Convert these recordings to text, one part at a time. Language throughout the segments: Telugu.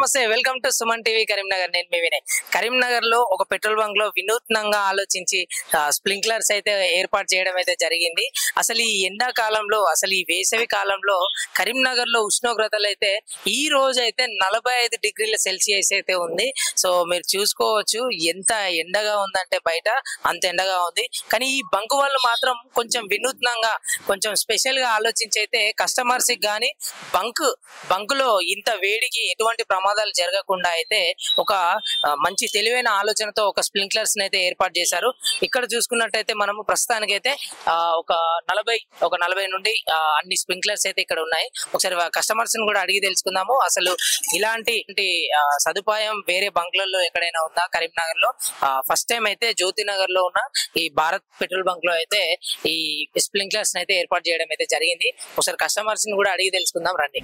నమస్తే welcome to Suman TV Karimnagar. నేను మీ వినయ్. కరీంనగర్ లో ఒక పెట్రోల్ బంక్ లో వినూత్నంగా ఆలోచించి స్ప్రింక్లర్స్ అయితే ఏర్పాటు చేయడం అయితే జరిగింది. అసలు ఈ ఎండాకాలంలో అసలు ఈ వేసవి కాలంలో కరీంనగర్ లో ఉష్ణోగ్రతలు అయితే ఈ రోజు అయితే 45 డిగ్రీల సెల్సియస్ అయితే ఉంది. సో మీరు చూసుకోవచ్చు ఎంత ఎండగా ఉందంటే బయట అంత ఎండగా ఉంది. కానీ ఈ బంక్ వాళ్ళు మాత్రం కొంచెం వినూత్నంగా కొంచెం స్పెషల్ గా ఆలోచించి అయితే కస్టమర్స్ కి గానీ బంక్ లో ఇంత వేడికి ఎటువంటి ప్రమాదాలు జరగకుండా అయితే ఒక మంచి తెలివైన ఆలోచనతో ఒక స్ప్రింక్లర్స్ అయితే ఏర్పాటు చేశారు. ఇక్కడ చూసుకున్నట్టయితే మనము ప్రస్తుతానికైతే ఒక 40 నుండి అన్ని స్ప్రింక్లర్స్ అయితే ఇక్కడ ఉన్నాయి. ఒకసారి కస్టమర్స్ ని కూడా అడిగి తెలుసుకుందాము. అసలు ఇలాంటి సదుపాయం వేరే బంక్లలో ఎక్కడైనా ఉందా కరీంనగర్ లో? ఫస్ట్ టైం అయితే జ్యోతినగర్ లో ఉన్న ఈ భారత్ పెట్రోల్ బంక్ లో అయితే ఈ స్ప్రింక్లర్స్ అయితే ఏర్పాటు చేయడం అయితే జరిగింది. ఒకసారి కస్టమర్స్ ని కూడా అడిగి తెలుసుకుందాం రండి.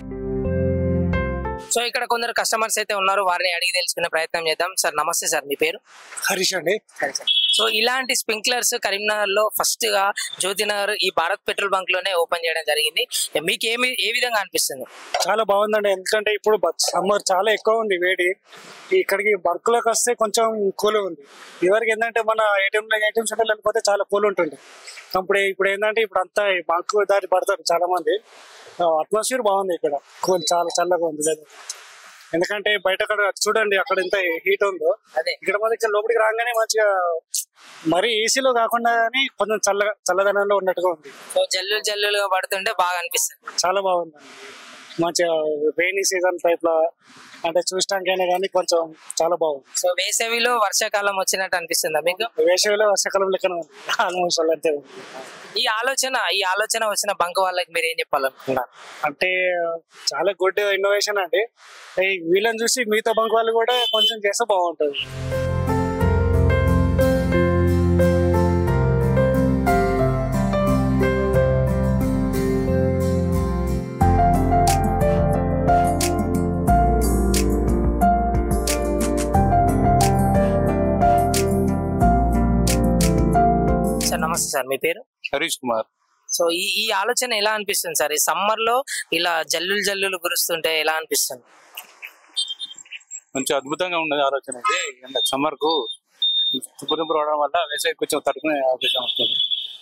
సో ఇక్కడ కొందరు కస్టమర్స్ అయితే ఉన్నారు, వారిని అడిగి తెలుసుకునే ప్రయత్నం చేద్దాం. సార్ నమస్తే సార్, మీ పేరు? హరీష్ అండి. సో ఇలాంటి స్ప్రింక్లర్స్ కరీంనగర్ లో ఫస్ట్ గా జ్యోతినగర్ ఈ భారత్ పెట్రోల్ బంక్ లోనే ఓపెన్ చేయడం జరిగింది. మీకు ఏ విధంగా అనిపిస్తుంది? చాలా బాగుందండి. ఎందుకంటే ఇప్పుడు సమ్మర్ చాలా ఎక్కువ ఉంది వేడి. ఇక్కడికి బంక్ లోకి వస్తే కొంచెం కూల్ ఉంది. ఇవరికి ఏంటంటే మన ఏటీఎం సెంటర్ లేకపోతే చాలా కూల్ ఉంటుంది. ఇప్పుడు ఏంటంటే ఇప్పుడు అంతా బంక్ దారి పడతారు చాలా మంది. అట్మాస్ఫియర్ బాగుంది ఇక్కడ, కూల్ చాలా చల్లగా ఉంది. ఎందుకంటే బయట చూడండి అక్కడ ఎంత హీట్ ఉందో, ఇక్కడ మనకి లోపలికి రాగానే మంచిగా మరి ఏసీలో కాకుండా కానీ కొంచెం చల్లదనంలో ఉన్నట్టుగా ఉంది. జల్లులుగా పడుతుంటే బాగా అనిపిస్తుంది. చాలా బాగుంది. మంచిగా రెయినీ సీజన్ టైప్ లో అంటే చూడటానికైనా కానీ కొంచెం చాలా బాగుంది. సో వేసవిలో వర్షాకాలం వచ్చినట్టు అనిపిస్తుందా మీకు? వేసవిలో వర్షాకాలం లెక్కన ఆల్మోస్ట్ అంతే. ఈ ఆలోచన వచ్చిన బంక్ వాళ్ళకి మీరు ఏం చెప్పాలనుకున్నారు? అంటే చాలా గుడ్ ఇన్నోవేషన్ అండి. వీళ్ళని చూసి మిగతా బంక్ వాళ్ళు కూడా కొంచెం చేస్తే బాగుంటుంది. నమస్తే సార్, మీ పేరు? హరీష్ కుమార్. సో ఈ ఆలోచన ఎలా అనిపిస్తుంది సార్? ఈ సమ్మర్ లో ఇలా జల్లులు కురుస్తుంటే ఎలా అనిపిస్తుంది? మంచి అద్భుతంగా ఉన్నది ఆలోచన. ఇది సమ్మర్ కు తుప్పురింపు రావడం వల్ల వేసవి కొంచెం తట్టుకునే అవకాశం వస్తుంది.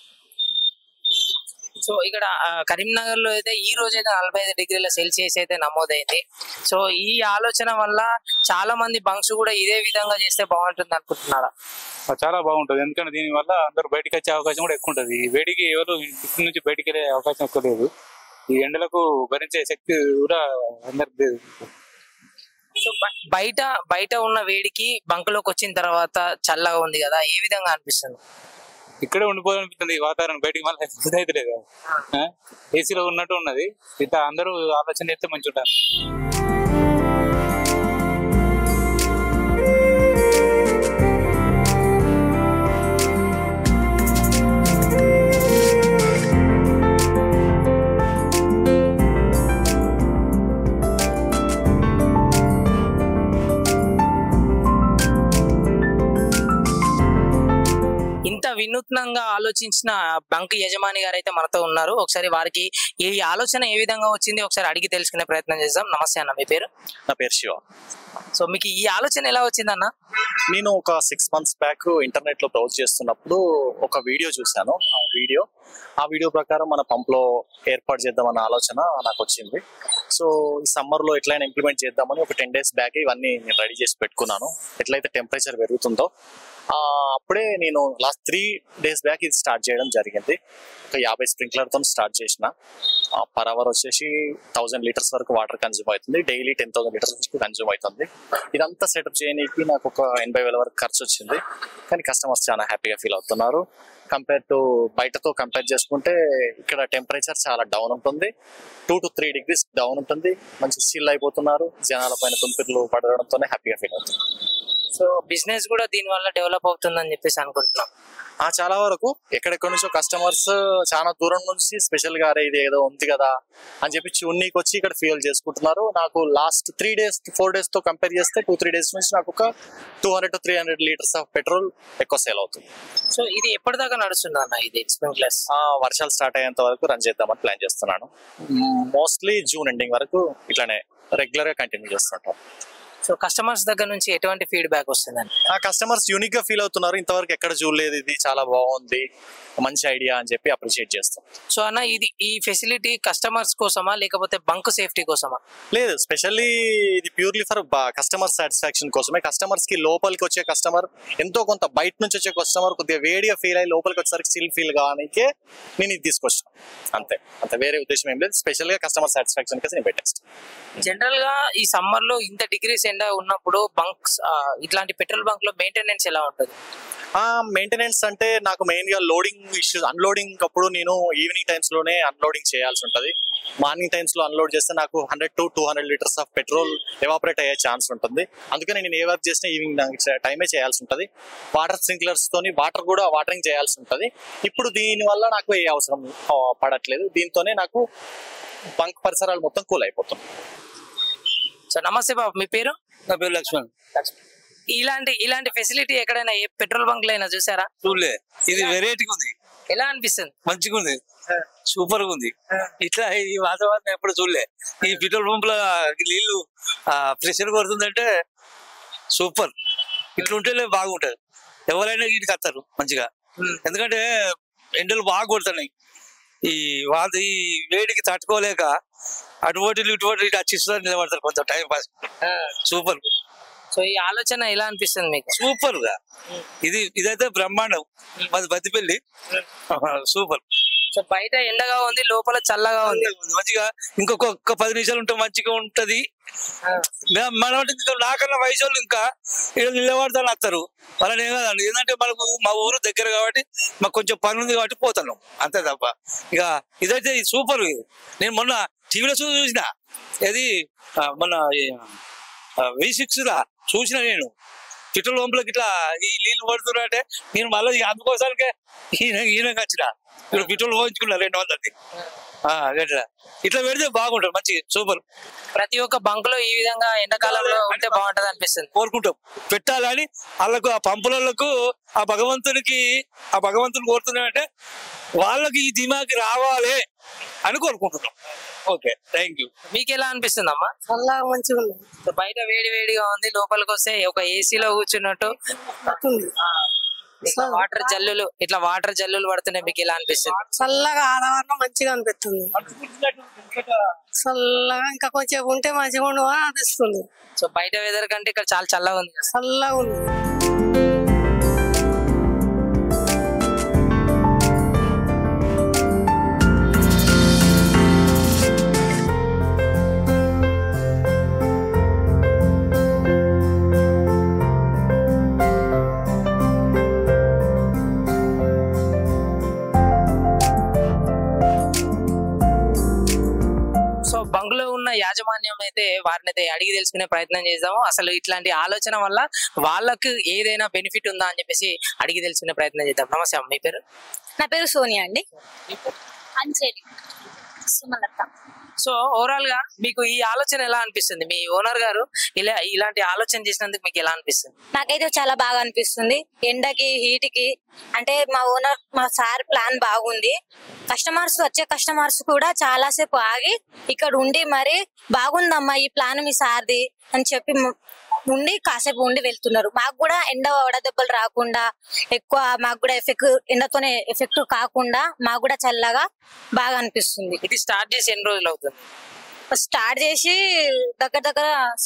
సో ఇక్కడ కరీంనగర్ లో అయితే ఈ రోజు అయితే 45 డిగ్రీల సెల్సియస్ అయితే నమోదైంది. సో ఈ ఆలోచన వల్ల చాలా మంది బంక్స్ కూడా ఇదే విధంగా చేస్తే బాగుంటుంది అనుకుంటున్నారా? చాలా బాగుంటది. ఎందుకంటే దీని వల్ల అందరూ బయటకు వచ్చే అవకాశం కూడా ఎక్కువ ఉంటది. ఈ వేడికి ఎవరు ఇంటి నుంచి బయటికి వెళ్ళే అవకాశం ఎక్కువ లేదు. ఈ ఎండలకు భరించే శక్తి కూడా అందరికి లేదు. సో బయట ఉన్న వేడికి బంక్ లోకి వచ్చిన తర్వాత చల్లగా ఉంది కదా, ఏ విధంగా అనిపిస్తుంది? ఇక్కడే ఉండిపోవాలనిపిస్తుంది. ఈ వాతావరణం బయటికి మళ్ళీ అయితే లేదు. ఏసీలో ఉన్నట్టు ఉన్నది. ఇట్లా అందరూ ఆలోచన చేస్తే మంచి ఉంటారు. వినూత్నంగా ఆలోచించిన బంక్ యజమాని గారు అయితే మనతో ఉన్నారు. ఒకసారి వారికి ఈ ఆలోచన ఏ విధంగా వచ్చింది ఒకసారి అడిగి తెలుసుకునే ప్రయత్నం చేద్దాం. నమస్తే అన్న, మీ పేరు? నా పేరు శివ. సో మీకు ఈ ఆలోచన ఎలా వచ్చింది అన్న? నేను ఒక 6 months బ్యాక్ ఇంటర్నెట్ లో బ్రౌజ్ చేస్తున్నప్పుడు ఒక వీడియో చూశాను. ఆ వీడియో ప్రకారం మన పంప్ లో ఏర్పాటు చేద్దామన్న ఆలోచన నాకు వచ్చింది. సో ఈ సమ్మర్ లో ఎట్లయినా ఇంప్లిమెంట్ చేద్దామని ఒక 10 days బ్యాక్ ఇవన్నీ నేను రెడీ చేసి పెట్టుకున్నాను. ఎట్లయితే టెంపరేచర్ పెరుగుతుందో అప్పుడే నేను లాస్ట్ 3 days బ్యాక్ ఇది స్టార్ట్ చేయడం జరిగింది. ఒక 50 స్ప్రింక్లర్ తో స్టార్ట్ చేసిన. పర్ అవర్ వచ్చేసి 1000 liters వరకు వాటర్ కన్జ్యూమ్ అవుతుంది. డైలీ 10,000 liters వరకు కన్జ్యూమ్ అవుతుంది. ఇదంతా సెటప్ చేయడానికి నాకు ఒక 80,000 వరకు ఖర్చు వచ్చింది. కానీ కస్టమర్స్ చాలా హ్యాపీగా ఫీల్ అవుతున్నారు. కంపేర్ టు బయటతో కంపేర్ చేసుకుంటే ఇక్కడ టెంపరేచర్ చాలా డౌన్ ఉంటుంది. 2 to 3 degrees డౌన్ ఉంటుంది. మంచి చిల్ అయిపోతున్నారు. జనాల పైన తుంపిర్లు పడడంతోనే హ్యాపీగా ఫీల్ అవుతుంది. సో బిజినెస్ కూడా దీని వల్ల డెవలప్ అవుతుందని చెప్పేసి అనుకుంటున్నాం. చాలా వరకు ఎక్కడెక్కడ నుంచో కస్టమర్స్ చాలా దూరం నుంచి స్పెషల్ గా ఇది ఏదో ఉంది కదా అని చెప్పి చూడనీకి వచ్చి ఇక్కడ ఫ్యూయల్ చేసుకుంటున్నారు. నాకు లాస్ట్ 3 days 4 days తో కంపేర్ చేస్తే 2-3 days నుంచి నాకు ఒక 200 to 300 liters ఆఫ్ పెట్రోల్ ఎక్కువ సేల్ అవుతుంది. సో ఇది ఎప్పటిదాకా నడుస్తుంది అన్న ఇది స్ప్రింక్లర్స్? వర్షాలు స్టార్ట్ అయ్యేంత వరకు రన్ చేద్దామని ప్లాన్ చేస్తున్నాను. మోస్ట్లీ జూన్ ఎండింగ్ వరకు ఇట్లానే రెగ్యులర్ గా కంటిన్యూ చేస్తుంటాం. సో కస్టమర్స్ దగ్గర నుంచి ఎటువంటి ఫీడ్బ్యాక్ వస్తుందండి? ఆ కస్టమర్స్ యూనిక్ గా ఫీల్ అవుతున్నారు, ఇంతవరకు ఎక్కడ చూడలేదు, ఇది చాలా బాగుంది, మంచి ఐడియా అని చెప్పి అప్రిషియేట్ చేస్తాం. సో అన్న ఈ ఫెసిలిటీ కస్టమర్స్ కోసమా లేకపోతే బంక్ సేఫ్టీ కోసమా? లేదు, స్పెషల్లీ ఇది ప్యూర్లీ ఫర్ కస్టమర్ సాటిస్ఫాక్షన్ కోసమే. కస్టమర్స్ కి లోపలికి వచ్చే కస్టమర్ ఎంతో కొంత బయట నుంచి వచ్చే కస్టమర్ కొద్దిగా వేడిగా ఫీల్ అయ్యి లోపలికి వచ్చేసరికి చిల్ ఫీల్ కానికే నేను ఇది తీసుకొచ్చాను. అంతే, వేరే ఉద్దేశం ఏం లేదు. స్పెషల్ గా కస్టమర్ సాటిస్ఫాక్షన్ కోసం నేను పెట్టేస్తాను. జనరల్ గా ఈ సమ్మర్ లో ఇంత డిగ్రీస్ ఎండ ఉన్నప్పుడు బంక్స్ ఇట్లాంటి పెట్రోల్ బంక్ లో మెయింటెనెన్స్ ఎలా ఉంటుంది? మెయింటెనెన్స్ అంటే నాకు మెయిన్ గా లోడింగ్ ఇష్యూస్, అన్లోడింగ్ అప్పుడు నేను ఈవినింగ్ టైమ్స్ లోనే అన్లోడింగ్ చేయాల్సి ఉంటుంది. మార్నింగ్ టైమ్స్ లో అన్లోడ్ చేస్తే నాకు 100 to 200 litres of petrol evaporate అయ్యే ఛాన్స్ ఉంటుంది. అందుకని నేను ఏ వర్క్ చేసినా ఈవినింగ్ టైమే చేయాల్సి ఉంటుంది. వాటర్ స్ప్రింక్లర్స్ తోని వాటరింగ్ చేయాల్సి ఉంటుంది. ఇప్పుడు దీని వల్ల నాకు ఏ అవసరం పడట్లేదు. దీంతోనే నాకు బంక్ పరిసరాలు మొత్తం కూల్ అయిపోతుంది. సో నమస్తే బాబు, మీ పేరు? నా పేరు లక్ష్మణ్. ఇలాంటి ఫెసిలిటీ ఎక్కడైనా ఏ పెట్రోల్ బంక్ లో అయినా చూసారా? చూడలే. ఇది వెరైటీగా ఉంది. ఎలా అనిపిస్తుంది? మంచిగా ఉంది, సూపర్ గా ఉంది. ఇట్లా ఈ వాతావరణం ఎప్పుడు చూడలే. ఈ పెట్రోల్ పంప్ లో నీళ్లు ప్రెషర్ కొడుతుందంటే సూపర్. ఇట్లుంటే బాగుంటది. ఎవరైనా వీటికి వస్తారు మంచిగా. ఎందుకంటే ఎండలు బాగా కొడుతున్నాయి. ఈ వేడికి తట్టుకోలేక అటువంటి ఇటువంటి అచ్చిస్తారు, నిలబడతారు కొంచెం టైం పాస్. సూపర్. సో ఈ ఆలోచన ఎలా అనిపిస్తుంది మీకు? సూపర్ గా ఇదైతే బ్రహ్మాండం. మాది బతిపెళ్ళి. సూపర్. సో బయట ఎండగా ఉంది, లోపల చల్లగా ఉంది. మంచిగా ఇంకొక 10 నిమిషాలు ఉంటే మంచిగా ఉంటది. మనం నాకన్నా వయసు వాళ్ళు ఇంకా ఇక్కడ నిలబడతాను వస్తారు. వాళ్ళని ఏం కాదండి, ఏంటంటే మనకు మా ఊరు దగ్గర కాబట్టి మాకు కొంచెం పని ఉంది కాబట్టి పోతాను, అంతే తప్ప. ఇక ఇదైతే సూపర్. నేను మొన్న టీవీలో చూసిన, అది మొన్న V6 లా చూసిన నేను. పెట్రోల్ పంపులకి ఇట్లా ఈ నీళ్లు పడుతున్నా అంటే నేను మళ్ళీ అందుకోసానికే ఈయనకి వచ్చిన. ఇప్పుడు పెట్రోల్ పోయించుకున్నా 200. ఇట్లా పెడితే బాగుంటుంది, మంచి సూపర్. ప్రతి ఒక్క బంక్ లో ఈ విధంగా ఎండాకాలంలో ఉంటే బాగుంటది అనిపిస్తుంది. కోరుకుంటాం పెట్టాలని. వాళ్ళకు ఆ పంపులకు ఆ భగవంతుని కోరుతున్నామంటే వాళ్ళకి ఈ దిమాకి రావాలి అని కోరుకుంటున్నాం. Okay, thank you. మీకు ఎలా అనిపిస్తుంది అమ్మా? చాలా మంచిగా ఉంది. బయట వేడిగా ఉంది, లోపలికి వస్తే ఒక ఏసీలో కూర్చున్నట్టు వాటర్ జల్లులు పడుతున్నాయి. మీకు ఎలా అనిపిస్తుంది? చల్లగా ఆడవాళ్ళ మంచిగా అనిపిస్తుంది. చల్లగా ఇంకా కొంచెం ఉంటే మంచిగా ఉండు అని అనిపిస్తుంది. సో బయట వెదర్ కంటే ఇక్కడ చాలా చల్లగా ఉంది. చల్లగా ఉంది. బంగ్లో ఉన్న యాజమాన్యం అయితే వారిని అయితే అడిగి తెలుసుకునే ప్రయత్నం చేద్దాము. అసలు ఇట్లాంటి ఆలోచన వల్ల వాళ్ళకు ఏదైనా బెనిఫిట్ ఉందా అని చెప్పేసి అడిగి తెలుసుకునే ప్రయత్నం చేద్దాం. నమస్తే అమ్మ, మీ పేరు? నా పేరు సోనియా అండి. అంజలి సుమలత. సో ఓవరాల్ గా మీకు ఈ ఆలోచన ఎలా అనిపిస్తుంది? మీ ఓనర్ గారు ఇలాంటి ఆలోచన చేసినందుకు మీకు ఎలా అనిపిస్తుంది? నాకైతే చాలా బాగా అనిపిస్తుంది. ఎండకి హీట్ కి అంటే మా సార్ ప్లాన్ బాగుంది. వచ్చే కస్టమర్స్ కూడా చాలా సేపు ఆగి ఇక్కడ ఉండి మరి బాగుందమ్మా ఈ ప్లాన్ మీ సార్ది అని చెప్పి ఉండి కాసేపు ఉండి వెళ్తున్నారు. మాకు కూడా ఎండ వడదెబ్బలు రాకుండా ఎక్కువ మాకు కూడా ఎండతోనే ఎఫెక్ట్ కాకుండా మాకు కూడా చల్లగా బాగా అనిపిస్తుంది. ఇది స్టార్ట్ చేసి ఎన్ని రోజులు అవుతుంది? స్టార్ట్ చేసి దగ్గర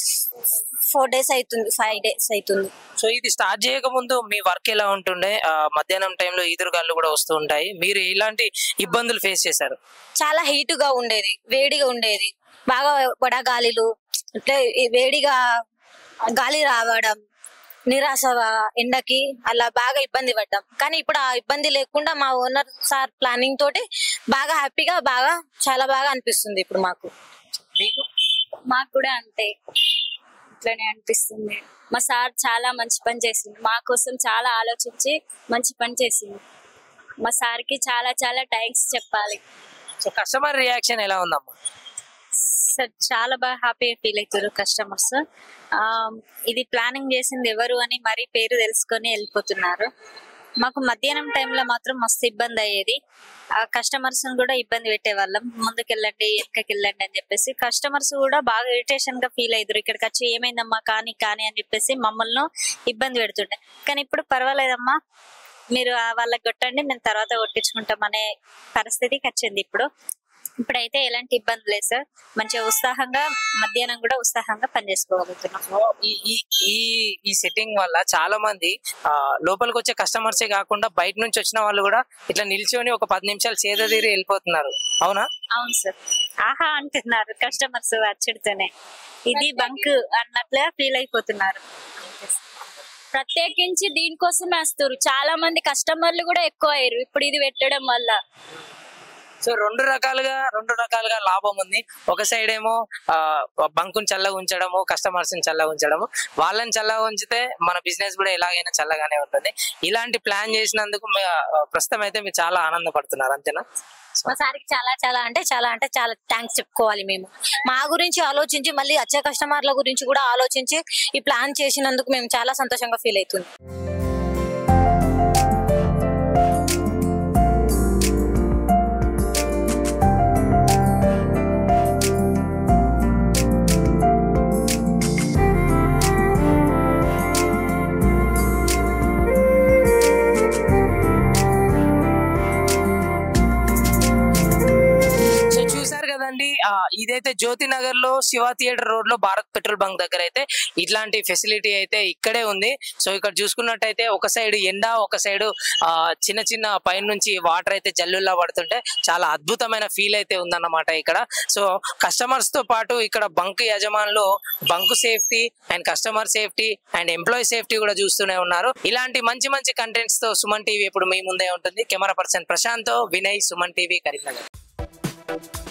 4 days అవుతుంది, 5 days అవుతుంది. సో ఇది స్టార్ట్ చేయక ముందు మీ వర్క్ ఎలా ఉంటుండే? మధ్యాహ్నం టైంలో ఈదురుగాళ్ళు కూడా వస్తూ ఉంటాయి. మీరు ఎలాంటి ఇబ్బందులు ఫేస్ చేశారు? చాలా హీట్ గా ఉండేది, వేడిగా ఉండేది. బాగా వడగాలిలు అంటే వేడిగా గాలి రావడం, నిరాశ ఎండకి అలా బాగా ఇబ్బంది పడ్డాం. కానీ ఇప్పుడు ఆ ఇబ్బంది లేకుండా మా ఓనర్ సార్ ప్లానింగ్ తోటి బాగా హ్యాపీగా చాలా బాగా అనిపిస్తుంది ఇప్పుడు మాకు. మాకు కూడా అంతే, ఇట్లనే అనిపిస్తుంది. మా సార్ చాలా మంచి పని చేసింది, మా కోసం చాలా ఆలోచించి మంచి పని చేసింది. మా సార్కి చాలా చాలా థ్యాంక్స్ చెప్పాలి. సో కస్టమర్ రియాక్షన్ ఎలా ఉందమ్మా? చాలా బాగా హ్యాపీగా ఫీల్ అవుతారు కస్టమర్స్. ఇది ప్లానింగ్ చేసింది ఎవరు అని మరీ పేరు తెలుసుకొని వెళ్ళిపోతున్నారు. మాకు మధ్యాహ్నం టైంలో మాత్రం మస్తు ఇబ్బంది అయ్యేది. ఆ కస్టమర్స్ కూడా ఇబ్బంది పెట్టేవాళ్ళం. ముందుకెళ్ళండి వెనకకెళ్ళండి అని చెప్పేసి కస్టమర్స్ కూడా బాగా ఇరిటేషన్ గా ఫీల్ అయ్యారు. ఇక్కడికి వచ్చి ఏమైందమ్మా కానీ కానీ అని చెప్పేసి మమ్మల్ని ఇబ్బంది పెడుతుండే. కానీ ఇప్పుడు పర్వాలేదమ్మా, మీరు వాళ్ళకి కొట్టండి, మేము తర్వాత కొట్టించుకుంటాం అనే పరిస్థితికి వచ్చింది. ఇప్పుడైతే ఎలాంటి ఇబ్బంది లేదు సార్. మంచిగా ఉత్సాహంగా మధ్యాహ్నం కూడా ఉత్సాహంగా పనిచేసుకోగలుగుతున్నాం. ఈ సెట్టింగ్ వల్ల చాలా మంది లోపలికి వచ్చే కస్టమర్సే కాకుండా బయట నుంచి వచ్చిన వాళ్ళు కూడా ఇట్లా నిల్చొని ఒక 10 నిమిషాలు సేదతీరి వెళ్ళిపోతున్నారు. అవునా? అవును సార్. ఆహా అంటున్నారు కస్టమర్స్ వచ్చుడితోనే, ఇది బంక్ అన్నట్లుగా ఫీల్ అయిపోతున్నారు. ప్రత్యేకించి దీనికోసమే వస్తారు. చాలా మంది కస్టమర్లు కూడా ఎక్కువ అయ్యారు ఇప్పుడు ఇది పెట్టడం వల్ల. సో రెండు రకాలుగా లాభం ఉంది. ఒక సైడ్ ఏమో బంకుని చల్లగా ఉంచడము, కస్టమర్స్ ని చల్లగా ఉంచడము. వాళ్ళని చల్లగా ఉంచితే మన బిజినెస్ కూడా ఎలాగైనా చల్లగానే ఉంటుంది. ఇలాంటి ప్లాన్ చేసినందుకు ప్రస్తుతం అయితే మీరు చాలా ఆనందపడుతున్నారు, అంతేనా? మా సార్కి చాలా థ్యాంక్స్ చెప్పుకోవాలి. మేము మా గురించి ఆలోచించి మళ్ళీ వచ్చే కస్టమర్ల గురించి కూడా ఆలోచించి ఈ ప్లాన్ చేసినందుకు మేము చాలా సంతోషంగా ఫీల్ అవుతుంది. ఇదైతే జ్యోతి నగర్ లో శివ థియేటర్ రోడ్ లో భారత్ పెట్రోల్ బంక్ దగ్గర అయితే ఇట్లాంటి ఫెసిలిటీ అయితే ఇక్కడే ఉంది. సో ఇక్కడ చూసుకున్నట్టయితే ఒక సైడ్ ఎండ, ఒక సైడ్ చిన్న చిన్న పైన నుంచి వాటర్ అయితే జల్లుల్లా పడుతుంటే చాలా అద్భుతమైన ఫీల్ అయితే ఉందన్నమాట ఇక్కడ. సో కస్టమర్స్ తో పాటు ఇక్కడ బంక్ యజమానులు bunk safety and customer safety and employee safety కూడా చూస్తూనే ఉన్నారు. ఇలాంటి మంచి మంచి కంటెంట్స్ తో సుమన్ టీవీ ఇప్పుడు మీ ముందే ఉంటుంది. Camera person Prashanth, Vinay, Suman TV, Karimnagar.